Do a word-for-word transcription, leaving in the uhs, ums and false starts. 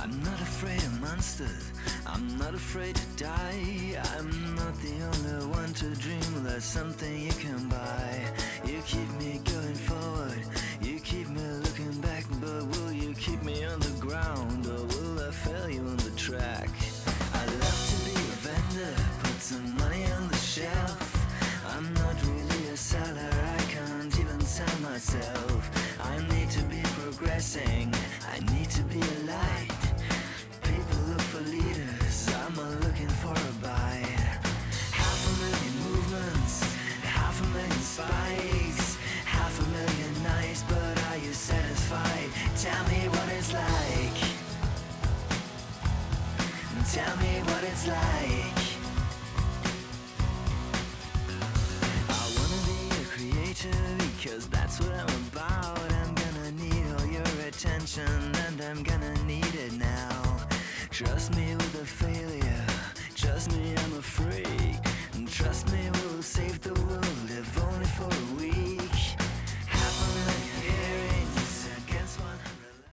I'm not afraid of monsters, I'm not afraid to die. I'm not the only one to dream that's something you can buy. You keep me going forward, you keep me looking back, but will you keep me on the ground, or will I fail you on the track? I love to be a vendor, put some money on the shelf. I'm not really a seller, I can't even sell myself. I need to be progressing, I need to be a light. People look for leaders, I'm not looking for a bite. Half a million movements, half a million spikes, half a million nights, but are you satisfied? Tell me what it's like. Tell me what it's like. I wanna be a creator because that's what I'm about. I'm gonna need all your attention and I'm gonna need it now. Trust me with a failure, trust me I'm afraid.